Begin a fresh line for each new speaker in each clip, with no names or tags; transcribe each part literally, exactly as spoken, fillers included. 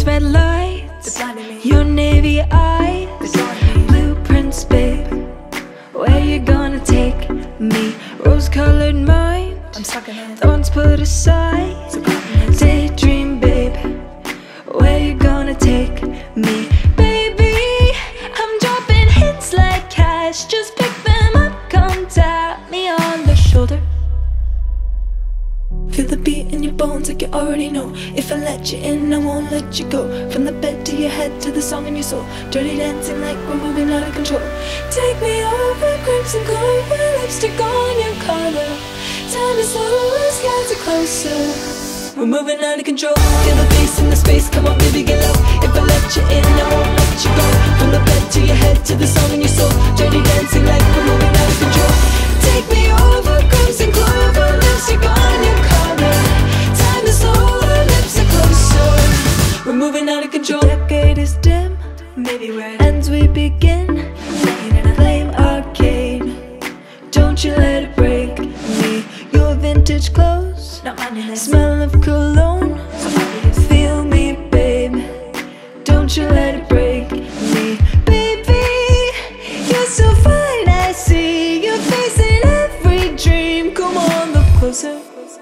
These red lights, your navy eyes, blueprints, babe. Where you gonna take me? Rose-colored mind,
I'm stuck in it.
thorns put aside. Daydream, babe. Where you gonna take me? Baby, I'm dropping hits like cash. Just pick them up, come tap me on the shoulder.
Feel the beat in your bones like you already know. If I let you in, I won't let you go. From the bed to your head to the song in your soul. Dirty dancing like we're moving out of control. Take me over, crimson clover, lipstick on your collar. Time is slow, skies are closer. We're moving out of control. Feel the bass in the space, come on baby get low. If I let you in, I won't let you go. From the bed to your head to the song in your soul. Dirty dancing like we're moving out of control. Take me over, crimson clover, lipstick on your collar. Time is slow, lips are closer. We're moving out of control.
The decade is dim,
Maybe we're
ends we begin.
playing in a
Flame arcade, don't you let it break me. Your vintage clothes,
not minding this.
smell of cologne.
So obvious.
Feel me, babe, don't you let it break me. Baby, you're so fine, I see your face in every dream. Come on, look closer.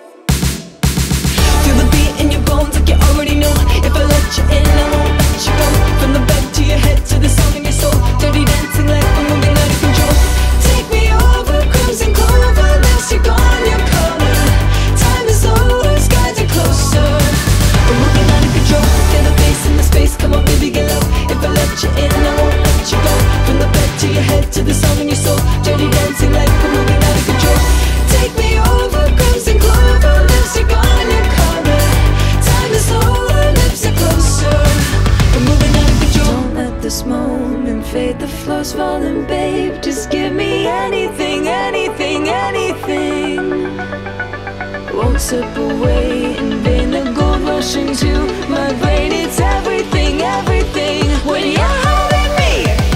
Feel the beat in your bones like you already know. If I let you in, I won't let you go. From the bed to your head to the song in your soul. Dirty dancing like we're moving out of control. Take me over, crimson clover, lipstick on your collar. Time is over, skies are closer. We're moving out of control. Feel the bass in the space, come on baby get low. If I let you in, I won't let you go. From the bed to your head to the song in your soul. Dirty dancing like we're moving out of control. Take me over, crimson clover, lipstick on your collar. Time is over, lips are closer. We're moving out of control.
Don't let this moment fade, the floor's falling, babe. Just give me anything, anything, anything. Won't slip away in vain, the gold rushing to my brain. It's everything, everything when you're holding me.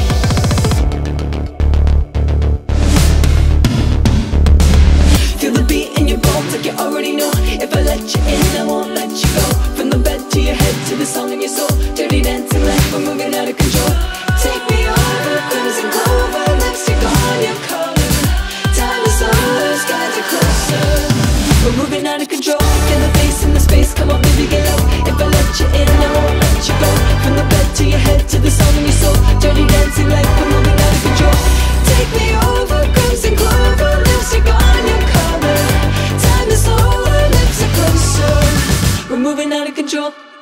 Feel the beat in your bones like you already know. If I let you in, I won't let you go. From the bed to your head to the song in your soul. Dirty dancing like we're moving out of control. Take me over, crimson clover, lipstick on your collar. Time is over, skies are closer. We're moving out of control. Feel the bass in the space, come on baby get low. If I let you in, I won't let you go. From the bed to your head to the song in your soul. Dirty dancing like we're moving out of control. Take me over, crimson clover, lipstick on your collar. Time is slow, lips are closer. We're moving out of control.